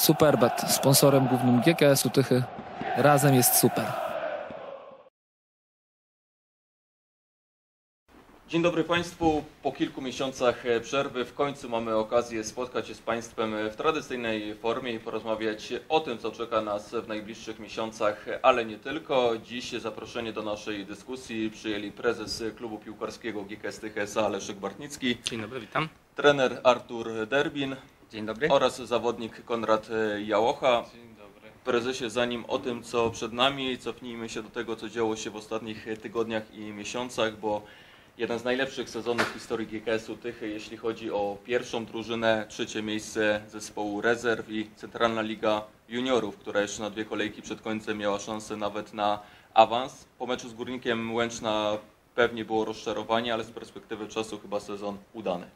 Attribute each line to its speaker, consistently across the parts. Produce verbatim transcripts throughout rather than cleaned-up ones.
Speaker 1: Superbet, sponsorem głównym G K S-u Tychy. Razem jest super.
Speaker 2: Dzień dobry Państwu. Po kilku miesiącach przerwy w końcu mamy okazję spotkać się z Państwem w tradycyjnej formie i porozmawiać o tym, co czeka nas w najbliższych miesiącach, ale nie tylko. Dziś zaproszenie do naszej dyskusji przyjęli prezes klubu piłkarskiego G K S Tychy S A Leszek Bartnicki.
Speaker 3: Dzień dobry, witam.
Speaker 2: Trener Artur Derbin.
Speaker 3: Dzień dobry.
Speaker 2: Oraz zawodnik Konrad Jałocha.
Speaker 3: Dzień dobry.
Speaker 2: Prezesie, zanim o tym, co przed nami, cofnijmy się do tego, co działo się w ostatnich tygodniach i miesiącach, bo jeden z najlepszych sezonów w historii G K S-u Tychy, jeśli chodzi o pierwszą drużynę, trzecie miejsce zespołu rezerw i Centralna Liga Juniorów, która jeszcze na dwie kolejki przed końcem miała szansę nawet na awans. Po meczu z Górnikiem Łęczna pewnie było rozczarowanie, ale z perspektywy czasu chyba sezon udany.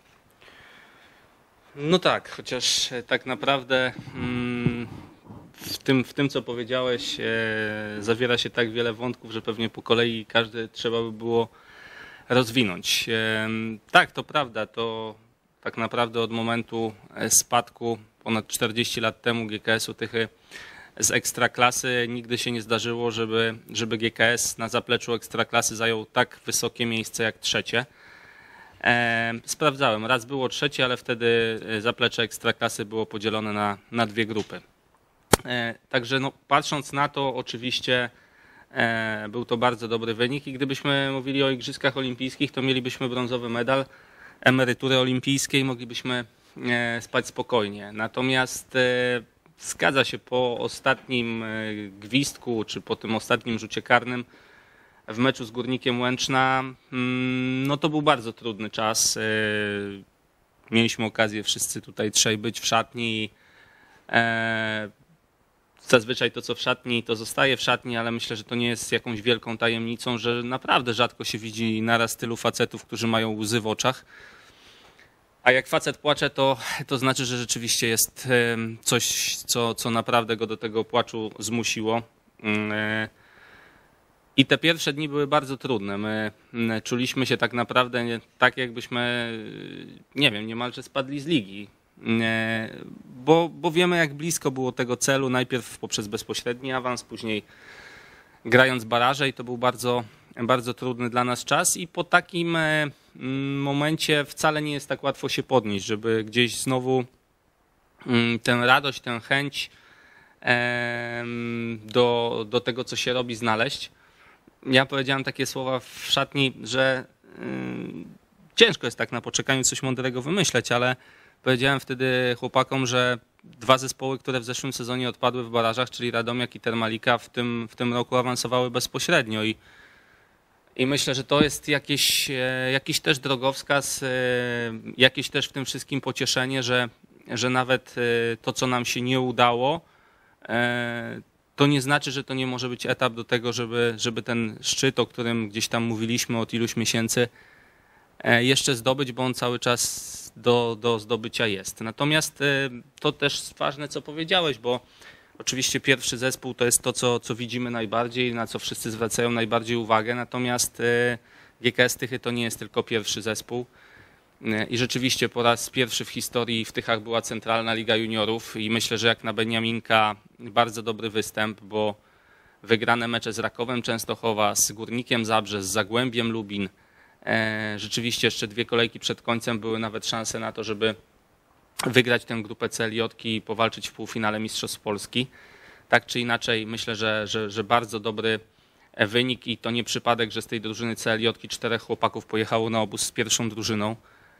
Speaker 3: No tak, chociaż tak naprawdę mm, w, tym, w tym, co powiedziałeś, e, zawiera się tak wiele wątków, że pewnie po kolei każdy trzeba by było rozwinąć. E, tak, to prawda, to tak naprawdę od momentu spadku ponad czterdzieści lat temu G K S-u Tychy z Ekstraklasy nigdy się nie zdarzyło, żeby, żeby G K S na zapleczu Ekstraklasy zajął tak wysokie miejsce jak trzecie. E, sprawdzałem, raz było trzecie, ale wtedy zaplecze Ekstraklasy było podzielone na, na dwie grupy. E, także no, patrząc na to, oczywiście e, był to bardzo dobry wynik i gdybyśmy mówili o Igrzyskach Olimpijskich, to mielibyśmy brązowy medal, emerytury olimpijskiej, moglibyśmy e, spać spokojnie. Natomiast e, zgadza się, po ostatnim e, gwizdku, czy po tym ostatnim rzucie karnym w meczu z Górnikiem Łęczna, no to był bardzo trudny czas. Mieliśmy okazję wszyscy tutaj trzej być w szatni. Zazwyczaj to, co w szatni, to zostaje w szatni, ale myślę, że to nie jest jakąś wielką tajemnicą, że naprawdę rzadko się widzi naraz tylu facetów, którzy mają łzy w oczach. A jak facet płacze, to, to znaczy, że rzeczywiście jest coś, co, co naprawdę go do tego płaczu zmusiło. I te pierwsze dni były bardzo trudne. My czuliśmy się tak naprawdę tak, jakbyśmy, nie wiem, niemalże spadli z ligi. Bo, bo wiemy, jak blisko było tego celu. Najpierw poprzez bezpośredni awans, później grając baraże i to był bardzo, bardzo trudny dla nas czas. I po takim momencie wcale nie jest tak łatwo się podnieść, żeby gdzieś znowu tę radość, tę chęć do, do tego, co się robi, znaleźć. Ja powiedziałem takie słowa w szatni, że yy, ciężko jest tak na poczekaniu coś mądrego wymyśleć, ale powiedziałem wtedy chłopakom, że dwa zespoły, które w zeszłym sezonie odpadły w barażach, czyli Radomiak i Termalika, w tym, w tym roku awansowały bezpośrednio i, i myślę, że to jest jakiś, jakiś też drogowskaz, jakieś też w tym wszystkim pocieszenie, że, że nawet to, co nam się nie udało, to nie znaczy, że to nie może być etap do tego, żeby, żeby ten szczyt, o którym gdzieś tam mówiliśmy od iluś miesięcy, jeszcze zdobyć, bo on cały czas do, do zdobycia jest. Natomiast to też ważne, co powiedziałeś, bo oczywiście pierwszy zespół to jest to, co, co widzimy najbardziej, na co wszyscy zwracają najbardziej uwagę, natomiast G K S Tychy to nie jest tylko pierwszy zespół. I rzeczywiście po raz pierwszy w historii w Tychach była Centralna Liga Juniorów i myślę, że jak na Beniaminka bardzo dobry występ, bo wygrane mecze z Rakowem Częstochowa, z Górnikiem Zabrze, z Zagłębiem Lubin. Rzeczywiście jeszcze dwie kolejki przed końcem były nawet szanse na to, żeby wygrać tę grupę C L J-ki i powalczyć w półfinale Mistrzostw Polski. Tak czy inaczej myślę, że, że, że bardzo dobry wynik i to nie przypadek, że z tej drużyny C L J-ki czterech chłopaków pojechało na obóz z pierwszą drużyną.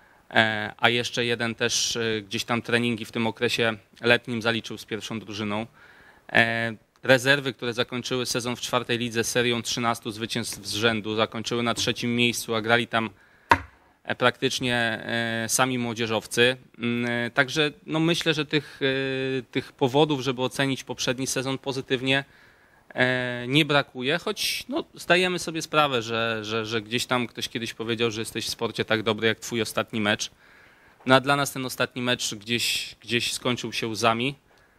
Speaker 3: A jeszcze jeden też gdzieś tam treningi w tym okresie letnim zaliczył z pierwszą drużyną. Rezerwy, które zakończyły sezon w czwartej lidze serią trzynastu zwycięstw z rzędu, zakończyły na trzecim miejscu, a grali tam praktycznie sami młodzieżowcy. Także no myślę, że tych, tych powodów, żeby ocenić poprzedni sezon pozytywnie, nie brakuje, choć no, zdajemy sobie sprawę, że, że, że gdzieś tam ktoś kiedyś powiedział, że jesteś w sporcie tak dobry jak twój ostatni mecz. No a dla nas ten ostatni mecz gdzieś, gdzieś skończył się łzami,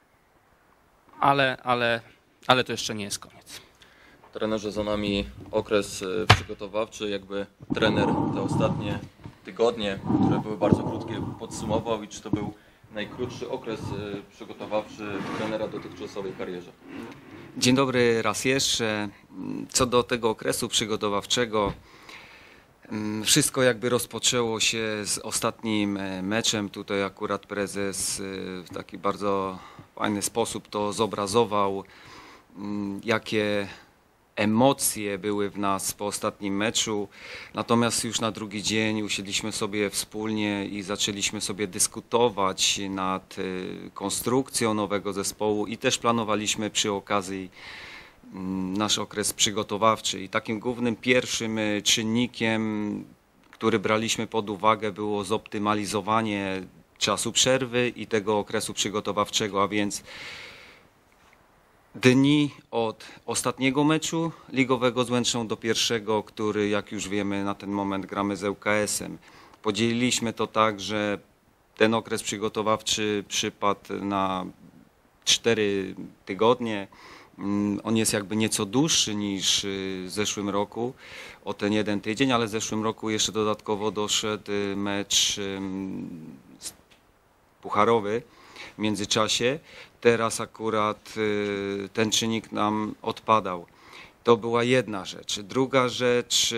Speaker 3: ale, ale, ale to jeszcze nie jest koniec.
Speaker 2: Trenerze, za nami okres przygotowawczy, jakby trener te ostatnie tygodnie, które były bardzo krótkie, podsumował i czy to był najkrótszy okres przygotowawczy trenera w dotychczasowej karierze?
Speaker 4: Dzień dobry raz jeszcze. Co do tego okresu przygotowawczego, wszystko jakby rozpoczęło się z ostatnim meczem. Tutaj akurat prezes w taki bardzo fajny sposób to zobrazował, jakie emocje były w nas po ostatnim meczu. Natomiast już na drugi dzień usiedliśmy sobie wspólnie i zaczęliśmy sobie dyskutować nad konstrukcją nowego zespołu i też planowaliśmy przy okazji nasz okres przygotowawczy. I takim głównym pierwszym czynnikiem, który braliśmy pod uwagę, było zoptymalizowanie czasu przerwy i tego okresu przygotowawczego, a więc dni od ostatniego meczu ligowego z Łęczną do pierwszego, który, jak już wiemy, na ten moment gramy z L K S-em. Podzieliliśmy to tak, że ten okres przygotowawczy przypadł na cztery tygodnie. On jest jakby nieco dłuższy niż w zeszłym roku, o ten jeden tydzień, ale w zeszłym roku jeszcze dodatkowo doszedł mecz pucharowy w międzyczasie. Teraz akurat ten czynnik nam odpadał. To była jedna rzecz. Druga rzecz,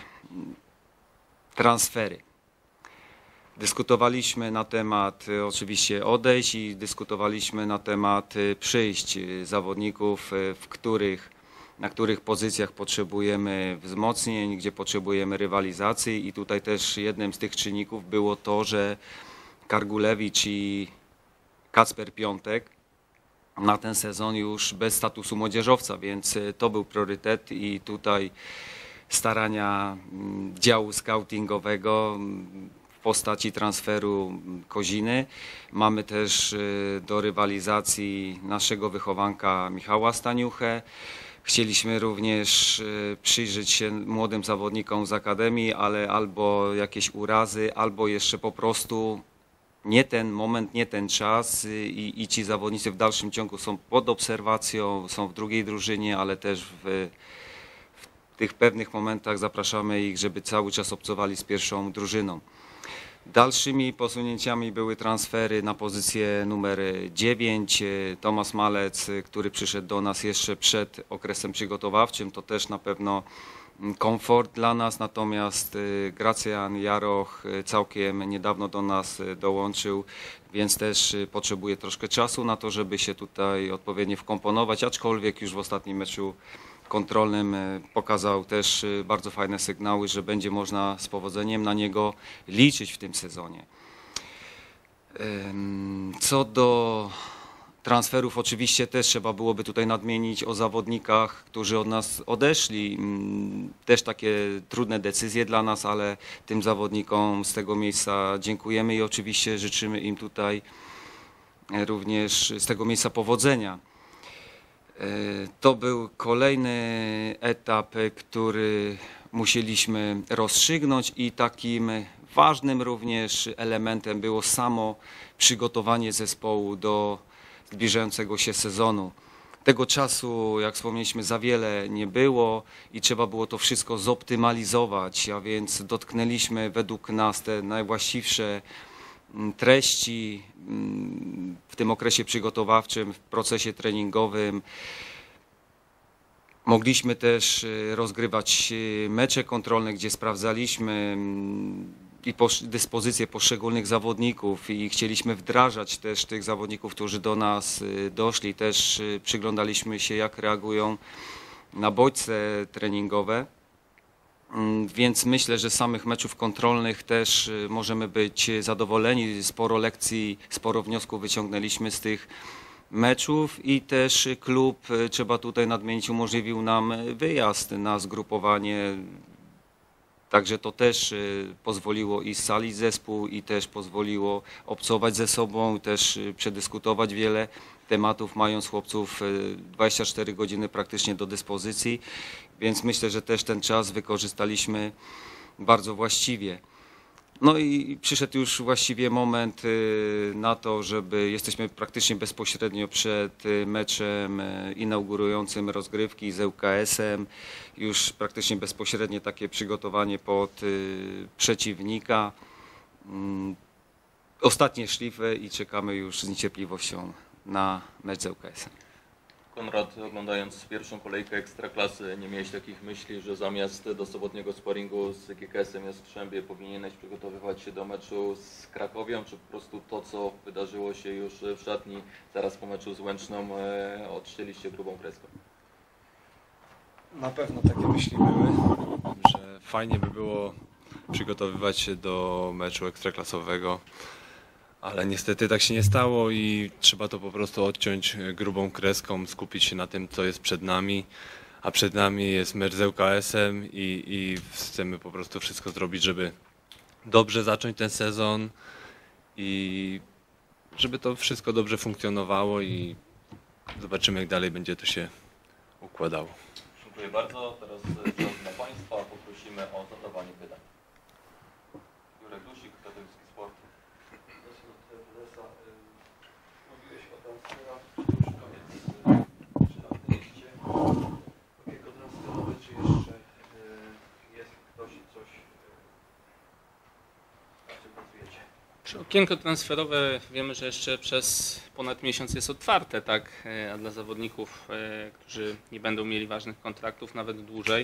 Speaker 4: transfery. Dyskutowaliśmy na temat oczywiście odejść i dyskutowaliśmy na temat przyjść zawodników, w których, na których pozycjach potrzebujemy wzmocnień, gdzie potrzebujemy rywalizacji i tutaj też jednym z tych czynników było to, że Kargulewicz i Kacper Piątek na ten sezon już bez statusu młodzieżowca, więc to był priorytet i tutaj starania działu scoutingowego w postaci transferu Koziny. Mamy też do rywalizacji naszego wychowanka Michała Staniuchę. Chcieliśmy również przyjrzeć się młodym zawodnikom z Akademii, ale albo jakieś urazy, albo jeszcze po prostu nie ten moment, nie ten czas i, i ci zawodnicy w dalszym ciągu są pod obserwacją, są w drugiej drużynie, ale też w, w tych pewnych momentach zapraszamy ich, żeby cały czas obcowali z pierwszą drużyną. Dalszymi posunięciami były transfery na pozycję numer dziewięć. Tomasz Malec, który przyszedł do nas jeszcze przed okresem przygotowawczym, to też na pewno komfort dla nas, natomiast Gracjan Jaroch całkiem niedawno do nas dołączył, więc też potrzebuje troszkę czasu na to, żeby się tutaj odpowiednio wkomponować, aczkolwiek już w ostatnim meczu kontrolnym pokazał też bardzo fajne sygnały, że będzie można z powodzeniem na niego liczyć w tym sezonie. Co do transferów, oczywiście też trzeba byłoby tutaj nadmienić o zawodnikach, którzy od nas odeszli. Też takie trudne decyzje dla nas, ale tym zawodnikom z tego miejsca dziękujemy i oczywiście życzymy im tutaj również z tego miejsca powodzenia. To był kolejny etap, który musieliśmy rozstrzygnąć i takim ważnym również elementem było samo przygotowanie zespołu do zbliżającego się sezonu. Tego czasu, jak wspomnieliśmy, za wiele nie było i trzeba było to wszystko zoptymalizować, a więc dotknęliśmy według nas te najwłaściwsze treści w tym okresie przygotowawczym, w procesie treningowym. Mogliśmy też rozgrywać mecze kontrolne, gdzie sprawdzaliśmy i dyspozycje poszczególnych zawodników i chcieliśmy wdrażać też tych zawodników, którzy do nas doszli. Też przyglądaliśmy się, jak reagują na bodźce treningowe. Więc myślę, że z samych meczów kontrolnych też możemy być zadowoleni. Sporo lekcji, sporo wniosków wyciągnęliśmy z tych meczów i też klub, trzeba tutaj nadmienić, umożliwił nam wyjazd na zgrupowanie. Także to też pozwoliło i scalić zespół i też pozwoliło obcować ze sobą, też przedyskutować wiele tematów, mając chłopców dwadzieścia cztery godziny praktycznie do dyspozycji, więc myślę, że też ten czas wykorzystaliśmy bardzo właściwie. No i przyszedł już właściwie moment na to, żeby jesteśmy praktycznie bezpośrednio przed meczem inaugurującym rozgrywki z L K S-em. Już praktycznie bezpośrednie takie przygotowanie pod przeciwnika. ostatnie szlify i czekamy już z niecierpliwością na mecz z L K S-em.
Speaker 2: Konrad, oglądając pierwszą kolejkę Ekstraklasy, nie miałeś takich myśli, że zamiast do sobotniego sparingu z G K S-em Jastrzębie powinieneś przygotowywać się do meczu z Krakowią, czy po prostu to, co wydarzyło się już w szatni zaraz po meczu z Łęczną, e, odcięliście grubą kreską?
Speaker 5: Na pewno takie myśli były, że fajnie by było przygotowywać się do meczu ekstraklasowego, ale niestety tak się nie stało i trzeba to po prostu odciąć grubą kreską, skupić się na tym, co jest przed nami, a przed nami jest mecz z L K S-em i, i chcemy po prostu wszystko zrobić, żeby dobrze zacząć ten sezon i żeby to wszystko dobrze funkcjonowało i zobaczymy, jak dalej będzie to się układało.
Speaker 2: Dziękuję bardzo. Teraz czas na Państwa. Poprosimy o zadawanie pytań. Jurek Dusik, Katowicki Sport.
Speaker 6: Zacznę od prezesa. Mówiłeś o transferach, czy już koniec, czy na liście okiego transferowe, czy jeszcze jest ktoś i coś, nad czym pracujecie?
Speaker 3: Okienko transferowe wiemy, że jeszcze przez ponad miesiąc jest otwarte, tak, a dla zawodników, którzy nie będą mieli ważnych kontraktów, nawet dłużej.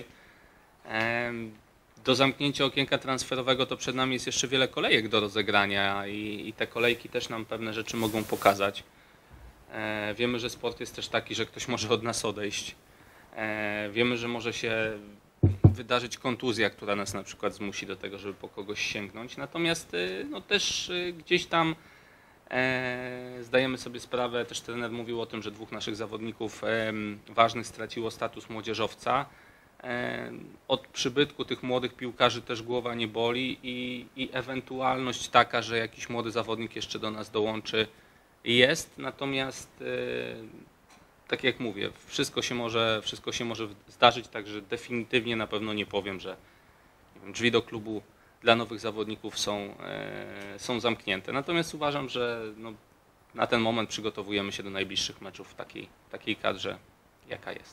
Speaker 3: Do zamknięcia okienka transferowego to przed nami jest jeszcze wiele kolejek do rozegrania i, i te kolejki też nam pewne rzeczy mogą pokazać. Wiemy, że sport jest też taki, że ktoś może od nas odejść. Wiemy, że może się wydarzyć kontuzja, która nas na przykład zmusi do tego, żeby po kogoś sięgnąć. Natomiast no, też gdzieś tam e, zdajemy sobie sprawę, też trener mówił o tym, że dwóch naszych zawodników e, ważnych straciło status młodzieżowca. E, od przybytku tych młodych piłkarzy też głowa nie boli i, i ewentualność taka, że jakiś młody zawodnik jeszcze do nas dołączy, jest. Natomiast e, tak jak mówię, wszystko się może, wszystko się może zdarzyć, także definitywnie na pewno nie powiem, że nie wiem, drzwi do klubu dla nowych zawodników są, e, są zamknięte. Natomiast uważam, że no, na ten moment przygotowujemy się do najbliższych meczów w takiej, takiej kadrze, jaka jest.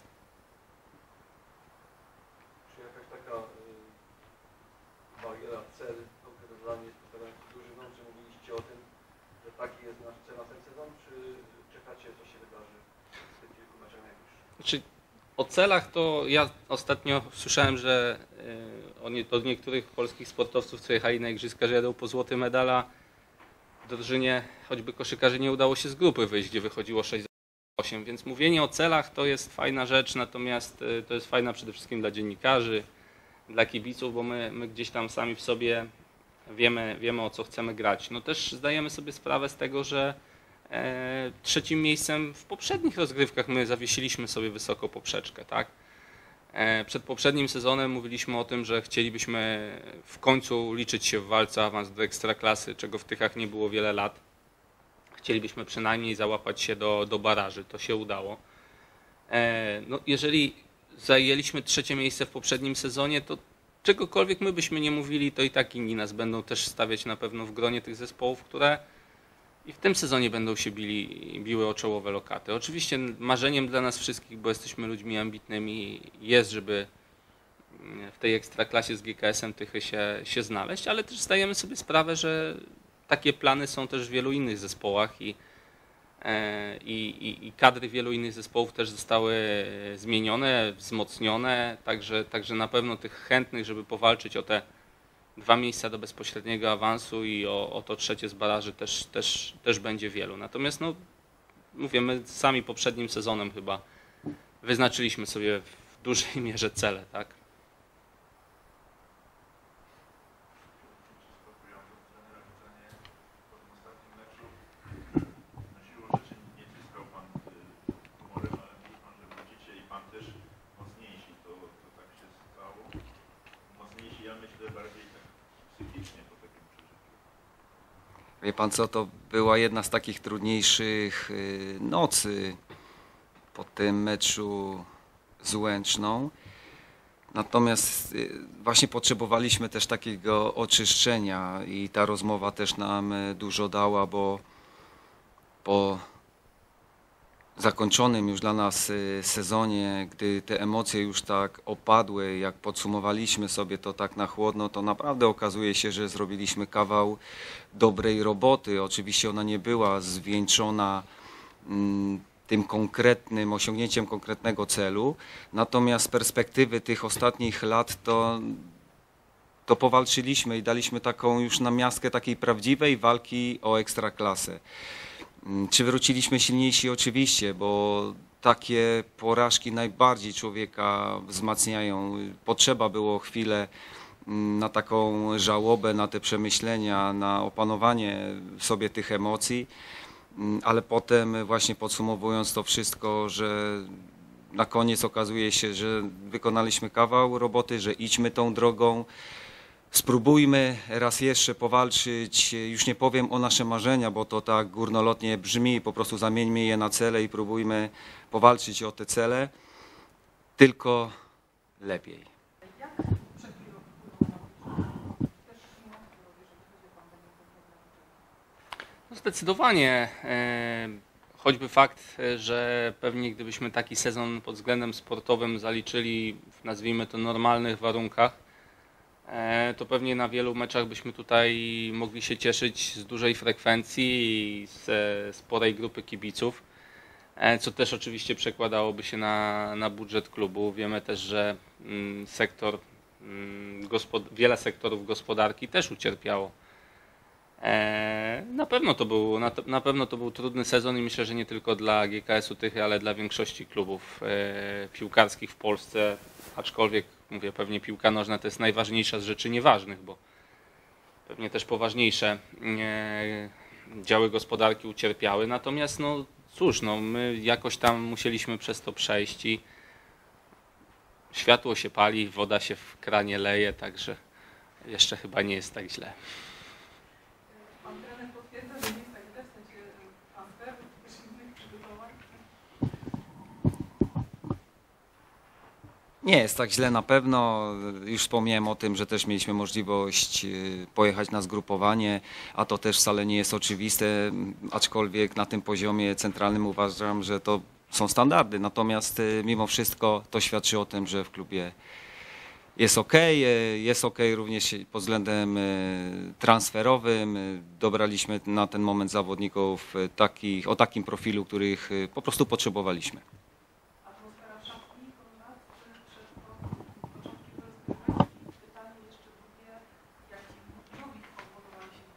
Speaker 6: Czy jakaś taka y, bariera, cel konkretnie jest postawiony z drużyną, czy mówiliście o tym, że taki jest nasz cel na ten sezon, czy czekacie, co się wydarzy w tych kilku meczach najbliższych?
Speaker 3: Znaczy, o celach to ja ostatnio słyszałem, że y, oni, od niektórych polskich sportowców, co jechali na igrzyska, że jadą po złoty medal, a drużynie choćby koszykarzy nie udało się z grupy wyjść, gdzie wychodziło sześć osiem, więc mówienie o celach to jest fajna rzecz, natomiast y, to jest fajna przede wszystkim dla dziennikarzy, dla kibiców, bo my, my gdzieś tam sami w sobie wiemy, wiemy o co chcemy grać. No też zdajemy sobie sprawę z tego, że e, trzecim miejscem w poprzednich rozgrywkach my zawiesiliśmy sobie wysoko poprzeczkę, tak? E, przed poprzednim sezonem mówiliśmy o tym, że chcielibyśmy w końcu liczyć się w walce o awans do Ekstraklasy, czego w Tychach nie było wiele lat. Chcielibyśmy przynajmniej załapać się do, do baraży, to się udało. E, no, jeżeli zajęliśmy trzecie miejsce w poprzednim sezonie, to czegokolwiek my byśmy nie mówili, to i tak inni nas będą też stawiać na pewno w gronie tych zespołów, które i w tym sezonie będą się bili, biły o czołowe lokaty. Oczywiście marzeniem dla nas wszystkich, bo jesteśmy ludźmi ambitnymi, jest, żeby w tej ekstraklasie z G K S-em Tychy się, się znaleźć, ale też zdajemy sobie sprawę, że takie plany są też w wielu innych zespołach i, i, i, i kadry wielu innych zespołów też zostały zmienione, wzmocnione, także, także na pewno tych chętnych, żeby powalczyć o te dwa miejsca do bezpośredniego awansu i o, o to trzecie z baraży też, też, też będzie wielu. Natomiast no, mówię, my sami poprzednim sezonem chyba wyznaczyliśmy sobie w dużej mierze cele, tak?
Speaker 4: Wie pan co, to była jedna z takich trudniejszych nocy po tym meczu z Łęczną. Natomiast właśnie potrzebowaliśmy też takiego oczyszczenia i ta rozmowa też nam dużo dała, bo po zakończonym już dla nas sezonie, gdy te emocje już tak opadły, jak podsumowaliśmy sobie to tak na chłodno, to naprawdę okazuje się, że zrobiliśmy kawał dobrej roboty. Oczywiście ona nie była zwieńczona mm, tym konkretnym osiągnięciem konkretnego celu, natomiast z perspektywy tych ostatnich lat to, to powalczyliśmy i daliśmy taką już namiastkę takiej prawdziwej walki o ekstraklasę. Czy wróciliśmy silniejsi? Oczywiście, bo takie porażki najbardziej człowieka wzmacniają. Potrzeba było chwilę na taką żałobę, na te przemyślenia, na opanowanie sobie tych emocji, ale potem właśnie podsumowując to wszystko, że na koniec okazuje się, że wykonaliśmy kawał roboty, że idźmy tą drogą. Spróbujmy raz jeszcze powalczyć, już nie powiem o nasze marzenia, bo to tak górnolotnie brzmi, po prostu zamieńmy je na cele i próbujmy powalczyć o te cele, tylko lepiej.
Speaker 3: No zdecydowanie, e, choćby fakt, że pewnie gdybyśmy taki sezon pod względem sportowym zaliczyli w, nazwijmy to, normalnych warunkach, to pewnie na wielu meczach byśmy tutaj mogli się cieszyć z dużej frekwencji i ze sporej grupy kibiców, co też oczywiście przekładałoby się na, na budżet klubu. Wiemy też, że sektor, wiele sektorów gospodarki też ucierpiało. Na pewno to był, na, na pewno to był trudny sezon i myślę, że nie tylko dla G K S-u Tychy, ale dla większości klubów piłkarskich w Polsce, aczkolwiek mówię, pewnie piłka nożna to jest najważniejsza z rzeczy nieważnych, bo pewnie też poważniejsze działy gospodarki ucierpiały, natomiast no cóż, no my jakoś tam musieliśmy przez to przejść i światło się pali, woda się w kranie leje, także jeszcze chyba nie jest tak źle.
Speaker 7: Pan trener potwierdza, że nie jest tak źle w sensie transferów, czy też innych przygotowań?
Speaker 4: Nie jest tak źle na pewno. Już wspomniałem o tym, że też mieliśmy możliwość pojechać na zgrupowanie, a to też wcale nie jest oczywiste, aczkolwiek na tym poziomie centralnym uważam, że to są standardy. Natomiast mimo wszystko to świadczy o tym, że w klubie jest ok, jest ok również pod względem transferowym. Dobraliśmy na ten moment zawodników takich, o takim profilu, których po prostu potrzebowaliśmy.
Speaker 7: Atmosfera w szatni, Konrad, czy przed początkiem rozgrywek? I pytanie jeszcze drugie, jaki drugi wkomponowali się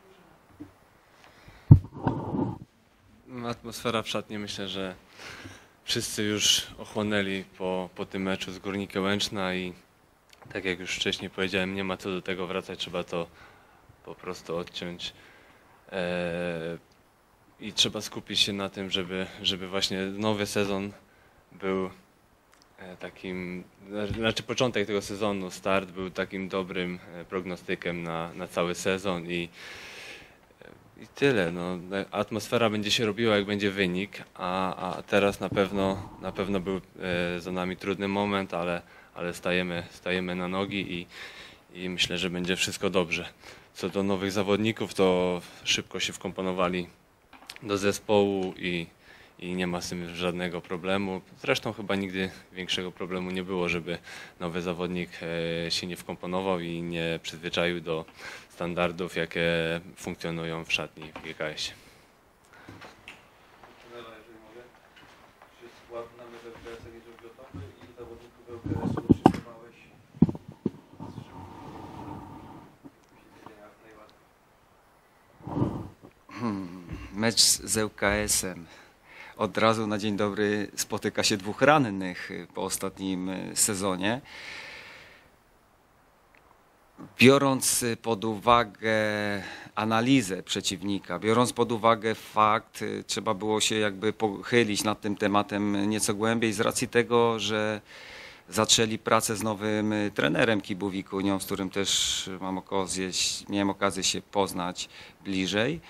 Speaker 7: w drużynę?
Speaker 5: Atmosfera w szatni, myślę, że wszyscy już ochłonęli po, po tym meczu z Górnikiem Łęczna i tak jak już wcześniej powiedziałem, nie ma co do tego wracać, trzeba to po prostu odciąć eee, i trzeba skupić się na tym, żeby, żeby właśnie nowy sezon był takim, znaczy początek tego sezonu, start był takim dobrym prognostykiem na, na cały sezon i, i tyle. No, atmosfera będzie się robiła, jak będzie wynik, a, a teraz na pewno, na pewno był za nami trudny moment, ale ale stajemy, stajemy na nogi i, i myślę, że będzie wszystko dobrze. Co do nowych zawodników, to szybko się wkomponowali do zespołu i, i nie ma z tym żadnego problemu. Zresztą chyba nigdy większego problemu nie było, żeby nowy zawodnik się nie wkomponował i nie przyzwyczaił do standardów, jakie funkcjonują w szatni w G K S-ie.
Speaker 4: Mecz z L K S-em. Od razu na dzień dobry spotyka się dwóch rannych po ostatnim sezonie. Biorąc pod uwagę analizę przeciwnika, biorąc pod uwagę fakt, trzeba było się jakby pochylić nad tym tematem nieco głębiej z racji tego, że zaczęli pracę z nowym trenerem Kibu Wikunią, z którym też mam okazję, miałem okazję się poznać bliżej.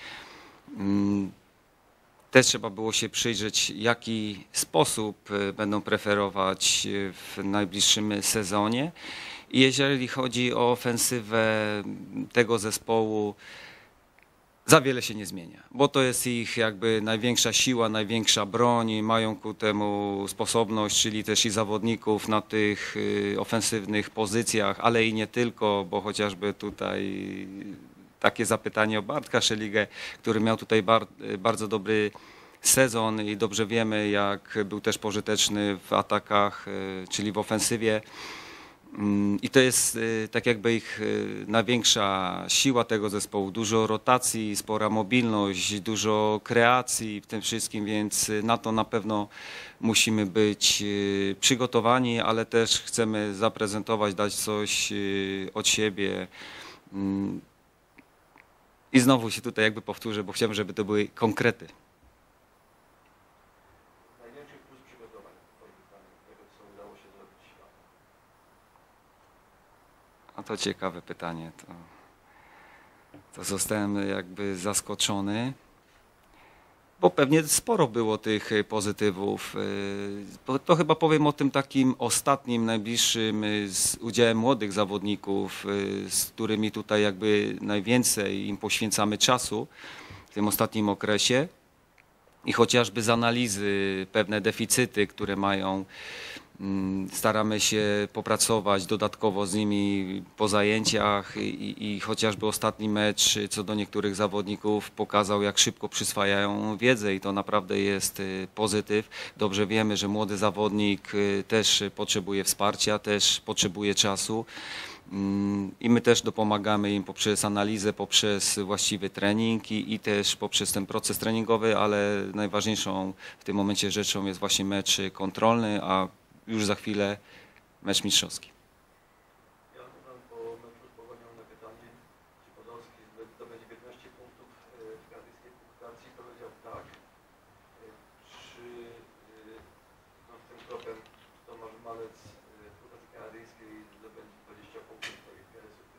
Speaker 4: Też trzeba było się przyjrzeć, jaki sposób będą preferować w najbliższym sezonie. I jeżeli chodzi o ofensywę tego zespołu, za wiele się nie zmienia, bo to jest ich jakby największa siła, największa broń, mają ku temu sposobność, czyli też i zawodników na tych y, ofensywnych pozycjach, ale i nie tylko, bo chociażby tutaj takie zapytanie o Bartka Szeligę, który miał tutaj bar, bardzo dobry sezon i dobrze wiemy, jak był też pożyteczny w atakach, y, czyli w ofensywie. I to jest tak jakby ich największa siła tego zespołu. Dużo rotacji, spora mobilność, dużo kreacji w tym wszystkim, więc na to na pewno musimy być przygotowani, ale też chcemy zaprezentować, dać coś od siebie. I znowu się tutaj jakby powtórzę, bo chciałbym, żeby to były konkrety.
Speaker 6: Największy plus przygotowań Twoim zdaniem tego, co udało się zrobić światu?
Speaker 4: A to ciekawe pytanie. To, to zostałem jakby zaskoczony, bo pewnie sporo było tych pozytywów. To chyba powiem o tym takim ostatnim, najbliższym z udziałem młodych zawodników, z którymi tutaj jakby najwięcej im poświęcamy czasu w tym ostatnim okresie. I chociażby z analizy pewne deficyty, które mają, staramy się popracować dodatkowo z nimi po zajęciach i, i chociażby ostatni mecz co do niektórych zawodników pokazał, jak szybko przyswajają wiedzę i to naprawdę jest pozytyw. Dobrze wiemy, że młody zawodnik też potrzebuje wsparcia, też potrzebuje czasu. I my też dopomagamy im poprzez analizę, poprzez właściwy trening i, i też poprzez ten proces treningowy, ale najważniejszą w tym momencie rzeczą jest właśnie mecz kontrolny, a już za chwilę mecz mistrzowski.
Speaker 6: Ja zadam po meczu z Pogonią na pytanie, czy Podolski zdobędzie piętnaście punktów w kanadyjskiej punktacji. Powiedział tak. Czy no, z tym krokiem Tomasz Malec w punktacji kanadyjskiej zdobędzie dwadzieścia punktów w G K S-u?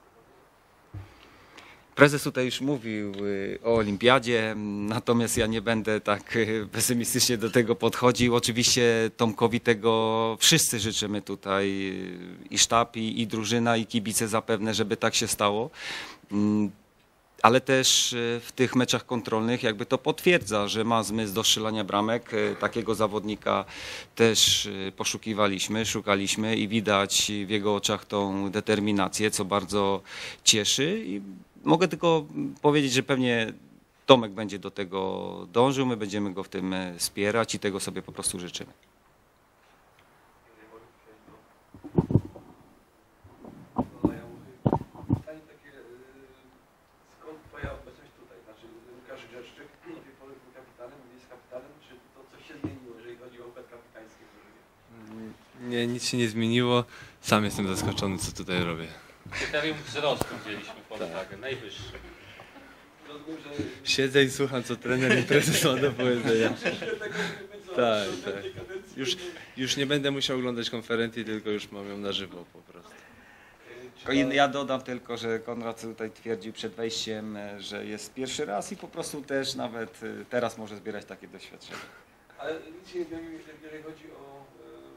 Speaker 4: Prezes tutaj już mówił o olimpiadzie, natomiast ja nie będę tak pesymistycznie do tego podchodził. Oczywiście Tomkowi tego wszyscy życzymy tutaj, i sztab, i, i drużyna, i kibice zapewne, żeby tak się stało. Ale też w tych meczach kontrolnych jakby to potwierdza, że ma zmysł do strzelania bramek. Takiego zawodnika też poszukiwaliśmy, szukaliśmy i widać w jego oczach tą determinację, co bardzo cieszy. I mogę tylko powiedzieć, że pewnie Tomek będzie do tego dążył, my będziemy go w tym wspierać i tego sobie po prostu życzymy.
Speaker 6: Pytanie takie, skąd Twoja obecność tutaj? Znaczy Łukasz Grzeszczyk do tej pory był kapitanem, jest kapitanem, czy to coś się zmieniło, jeżeli chodzi o układ kapitański w drużynie?
Speaker 5: Nie, nic się nie zmieniło. Sam jestem zaskoczony, co tutaj robię.
Speaker 3: Kryterium wzrostu wzięliśmy pod uwagę, najwyższy.
Speaker 6: Rozumiem, że
Speaker 5: Siedzę i słucham, co trener i prezes ma do powiedzenia. Tak, tak. Już, już nie będę musiał oglądać konferencji, tylko już mam ją na żywo po prostu.
Speaker 4: Ja dodam tylko, że Konrad tutaj twierdził przed wejściem, że jest pierwszy raz i po prostu też nawet teraz może zbierać takie doświadczenia.
Speaker 6: Ale nic się nie zmieniło, jeżeli chodzi o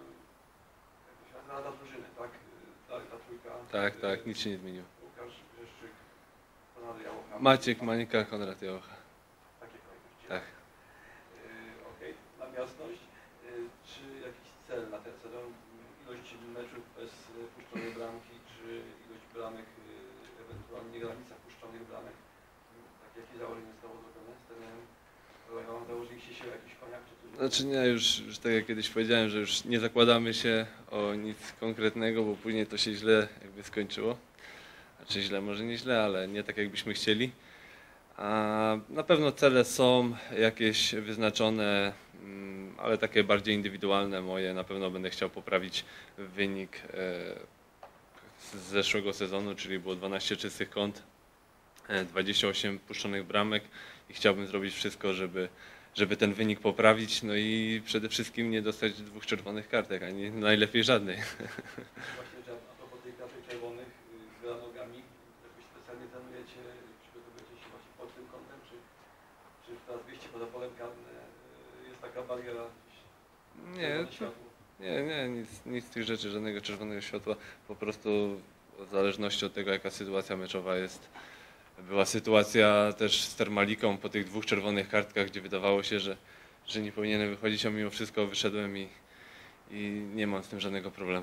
Speaker 6: Rada drużyny, tak? Ta, ta trójka.
Speaker 5: Tak, tak, nic się nie zmieniło.
Speaker 6: Łukasz Grzeszczyk, Konrad Jałocha.
Speaker 5: Maciek, Mańka, Konrad Jałocha.
Speaker 6: Takie kolejności.
Speaker 5: Tak.
Speaker 6: Yy, Okej, na jasność. Yy, czy jakiś cel na ten sezon? Ilość meczów bez puszczonej bramki, czy ilość bramek, yy, ewentualnie granica puszczonych bramek? Tak, jakie założenie zostało zrobione z trenerem? Założyliście się o jakichś koniach, czy coś?
Speaker 5: Znaczy nie, już, już tak jak kiedyś powiedziałem, że już nie zakładamy się o nic konkretnego, bo później to się źle jakby skończyło. Znaczy źle, może nie źle, ale nie tak jakbyśmy chcieli. A na pewno cele są jakieś wyznaczone, ale takie bardziej indywidualne moje. Na pewno będę chciał poprawić wynik z zeszłego sezonu, czyli było dwanaście czystych kąt, dwadzieścia osiem puszczonych bramek i chciałbym zrobić wszystko, żeby żeby ten wynik poprawić, no i przede wszystkim nie dostać dwóch czerwonych kartek, a nie najlepiej żadnej.
Speaker 6: Właśnie, że a propos tych kartek czerwonych z granogami, jakoś specjalnie trenujecie, przygotowujecie się właśnie pod tym kątem, czy, czy teraz wyjście poza polem karne jest taka bariera?
Speaker 5: Nie, nie, nie, nic, nic z tych rzeczy, żadnego czerwonego światła, po prostu w zależności od tego, jaka sytuacja meczowa jest, Była sytuacja też z Termaliką po tych dwóch czerwonych kartkach, gdzie wydawało się, że, że nie powinienem wychodzić, a mimo wszystko wyszedłem i, i nie mam z tym żadnego problemu.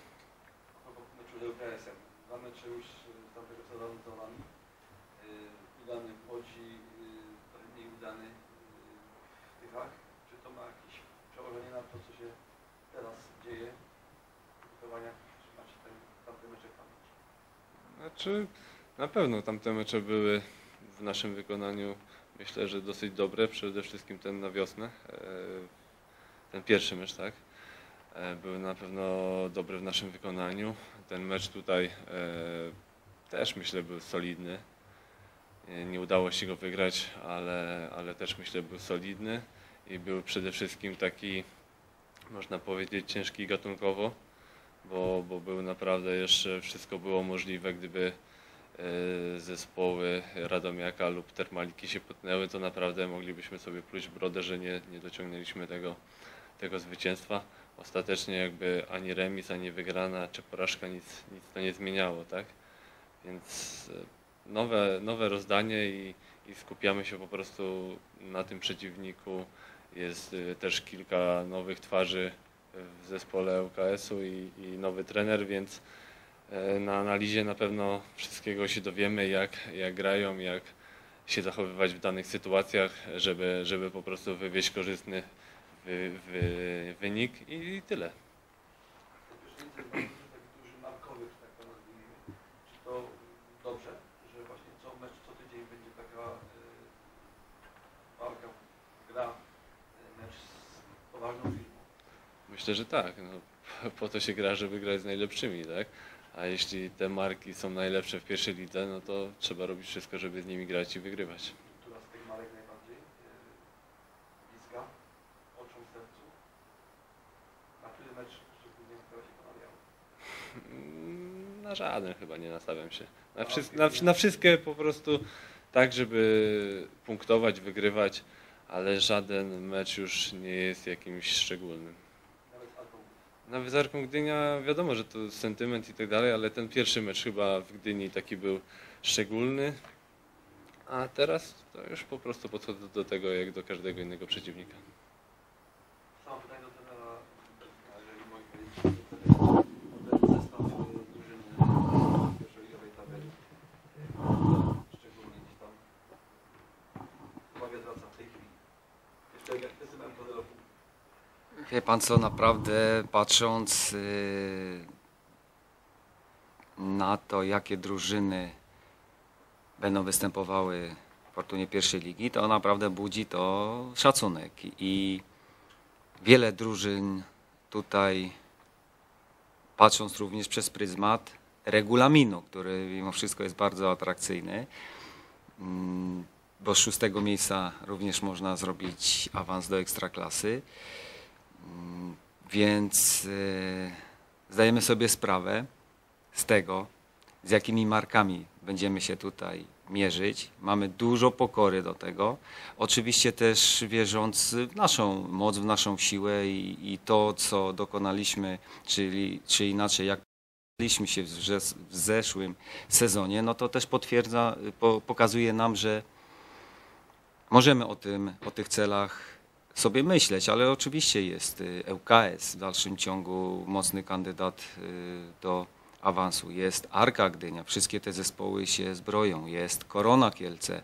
Speaker 6: A propos meczu z L K S-em. Dwa mecze już z tamtego sezonu za nami. Yy, udany w Łodzi, yy, trochę mniej udany yy, w Tychach. Czy to ma jakieś przełożenie na to, co się teraz dzieje w przygotowaniach? Czy macie ten, tamte mecze pamięć?
Speaker 5: Znaczy, na pewno tamte mecze były w naszym wykonaniu, myślę, że dosyć dobre. Przede wszystkim ten na wiosnę, e, ten pierwszy mecz, tak? E, Był na pewno dobry w naszym wykonaniu. Ten mecz tutaj e, też myślę był solidny. E, Nie udało się go wygrać, ale, ale też myślę był solidny i był przede wszystkim taki, można powiedzieć, ciężki gatunkowo, bo, bo był naprawdę jeszcze, wszystko było możliwe, gdyby e, zespoły Radomiaka lub Termaliki się potnęły, to naprawdę moglibyśmy sobie pluć w brodę, że nie, nie dociągnęliśmy tego, tego zwycięstwa. Ostatecznie jakby ani remis, ani wygrana, czy porażka nic, nic to nie zmieniało, tak? Więc e, nowe, nowe rozdanie i, i skupiamy się po prostu na tym przeciwniku. Jest e, też kilka nowych twarzy w zespole L K S-u i, i nowy trener, więc e, na analizie na pewno wszystkiego się dowiemy, jak, jak grają, jak się zachowywać w danych sytuacjach, żeby, żeby po prostu wywieźć korzystny wy, wy, wynik i tyle.
Speaker 6: W tej pierwszej lidze jest bardzo dużo takich dużych markowych, tak to nazwijmy. Czy to dobrze, że właśnie co mecz, co tydzień będzie taka yy, walka, gra, yy, mecz z poważną firmą?
Speaker 5: Myślę, że tak. No, po to się gra, żeby grać z najlepszymi, tak? A jeśli te marki są najlepsze w pierwszej lidze, no to trzeba robić wszystko, żeby z nimi grać i wygrywać.
Speaker 6: Która z tych marek najbardziej yy, bliska oczom, sercu? Na który mecz szczególnie chyba się ponawiało?
Speaker 5: Mm, Na żaden chyba nie nastawiam się. Na, wszyst na, na wszystkie po prostu tak, żeby punktować, wygrywać, ale żaden mecz już nie jest jakimś szczególnym.
Speaker 6: Nawet z Arką.
Speaker 5: Nawet z Arką Gdynia wiadomo, że to sentyment i tak dalej, ale ten pierwszy mecz chyba w Gdyni taki był szczególny, a teraz to już po prostu podchodzę do tego jak do każdego innego przeciwnika.
Speaker 6: Samo pytanie do trenera, jeżeli mogę powiedzieć, o ten zestaw y, drużyny pierwszoligowej tabeli. Y, Szczególnie gdzieś tam uwagę zwraca w tej chwili. Jeszcze jak wysyłałem to do roku.
Speaker 4: Wie pan co, naprawdę patrząc yy, na to, jakie drużyny będą występowały w Fortunie pierwszej ligi, to naprawdę budzi to szacunek. I wiele drużyn tutaj, patrząc również przez pryzmat regulaminu, który mimo wszystko jest bardzo atrakcyjny, mm, bo z szóstego miejsca również można zrobić awans do ekstraklasy. Więc yy, zdajemy sobie sprawę z tego, z jakimi markami będziemy się tutaj mierzyć. Mamy dużo pokory do tego. Oczywiście też wierząc w naszą moc, w naszą siłę i, i to, co dokonaliśmy, czyli czy inaczej, jak pokazaliśmy się w, zesz- w zeszłym sezonie, no to też potwierdza, po, pokazuje nam, że możemy o tym, o tych celach sobie myśleć, ale oczywiście jest L K S w dalszym ciągu mocny kandydat do awansu. Jest Arka Gdynia, wszystkie te zespoły się zbroją. Jest Korona Kielce.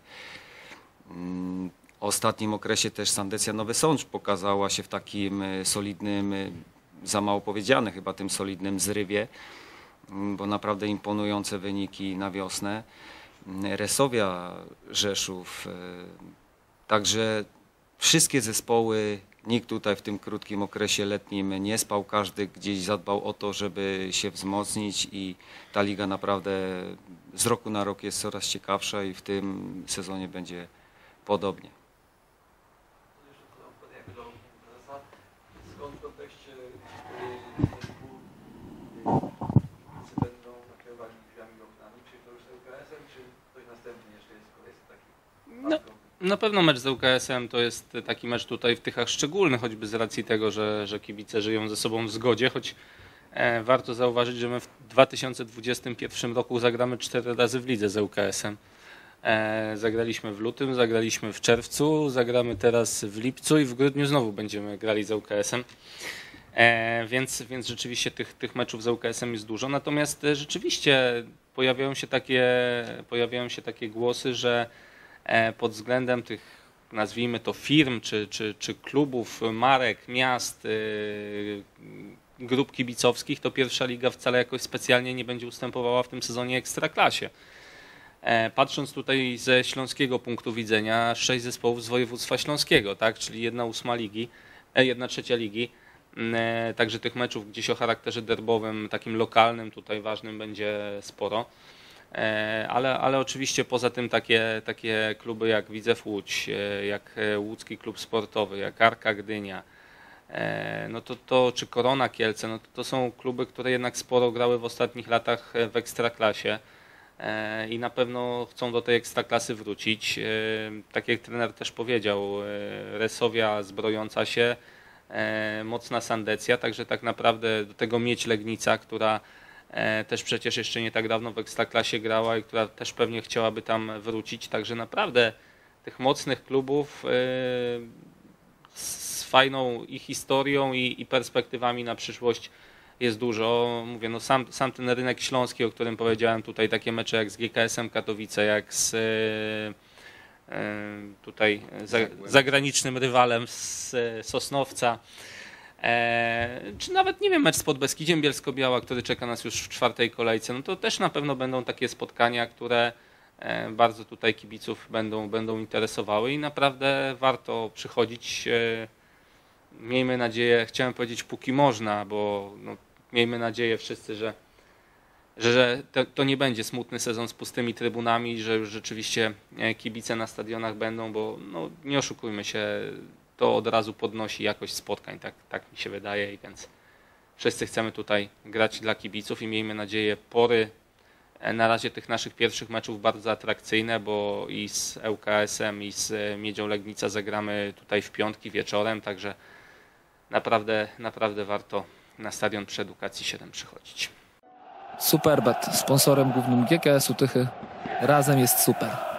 Speaker 4: W ostatnim okresie też Sandecja Nowy Sącz pokazała się w takim solidnym, za mało powiedziane chyba tym solidnym zrywie, bo naprawdę imponujące wyniki na wiosnę. Resowia Rzeszów. Także wszystkie zespoły, nikt tutaj w tym krótkim okresie letnim nie spał, każdy gdzieś zadbał o to, żeby się wzmocnić i ta liga naprawdę z roku na rok jest coraz ciekawsza i w tym sezonie będzie podobnie.
Speaker 6: To jeszcze co nam pytanie do prezesa. Skąd w kontekście historii zespołu kibice będą nakierowani drzwiami i oknami? Czy to już z L K S-em, czy ktoś następny jeszcze jest kolejny taki?
Speaker 3: No. Na pewno mecz z L K S-em to jest taki mecz tutaj w Tychach szczególny, choćby z racji tego, że, że kibice żyją ze sobą w zgodzie, choć e, warto zauważyć, że my w dwa tysiące dwudziestym pierwszym roku zagramy cztery razy w lidze z L K S-em. E, zagraliśmy w lutym, zagraliśmy w czerwcu, zagramy teraz w lipcu i w grudniu znowu będziemy grali z ŁKS-em. E, więc, więc rzeczywiście tych, tych meczów z ŁKS-em jest dużo. Natomiast e, rzeczywiście pojawiają się takie, pojawiają się takie głosy, że e, pod względem tych, nazwijmy to, firm czy, czy, czy klubów, marek, miast, y, grup kibicowskich, to pierwsza liga wcale jakoś specjalnie nie będzie ustępowała w tym sezonie Ekstraklasie. E, patrząc tutaj ze śląskiego punktu widzenia, sześć zespołów z województwa śląskiego, tak, czyli jedna ósma ligi, e, jedna trzecia ligi, e, także tych meczów gdzieś o charakterze derbowym, takim lokalnym, tutaj ważnym będzie sporo. Ale, ale oczywiście poza tym takie, takie kluby jak Widzew Łódź, jak Łódzki Klub Sportowy, jak Arka Gdynia, no to, to, czy Korona Kielce, no to, to są kluby, które jednak sporo grały w ostatnich latach w Ekstraklasie i na pewno chcą do tej Ekstraklasy wrócić. Tak jak trener też powiedział, Resowia zbrojąca się, mocna Sandecja, także tak naprawdę do tego Miedź Legnica, która też przecież jeszcze nie tak dawno w Ekstraklasie grała i która też pewnie chciałaby tam wrócić. Także naprawdę tych mocnych klubów z fajną i historią i, i perspektywami na przyszłość jest dużo. Mówię, no sam, sam ten rynek śląski, o którym powiedziałem tutaj, takie mecze jak z G K S-em Katowice, jak z tutaj zagranicznym rywalem z Sosnowca, E, czy nawet, nie wiem, mecz z Podbeskidziem Bielsko-Biała, który czeka nas już w czwartej kolejce, no to też na pewno będą takie spotkania, które e, bardzo tutaj kibiców będą, będą interesowały i naprawdę warto przychodzić. E, miejmy nadzieję, chciałem powiedzieć póki można, bo no, miejmy nadzieję wszyscy, że, że, że to, to nie będzie smutny sezon z pustymi trybunami, że już rzeczywiście kibice na stadionach będą, bo no, nie oszukujmy się, to od razu podnosi jakość spotkań, tak, tak mi się wydaje, i więc wszyscy chcemy tutaj grać dla kibiców i miejmy nadzieję pory na razie tych naszych pierwszych meczów bardzo atrakcyjne, bo i z ŁKS-em i z Miedzią Legnica zagramy tutaj w piątki wieczorem, także naprawdę, naprawdę warto na stadion przy Edukacji siedem przychodzić.
Speaker 1: Superbet, sponsorem głównym G K S-u Tychy. Razem jest super.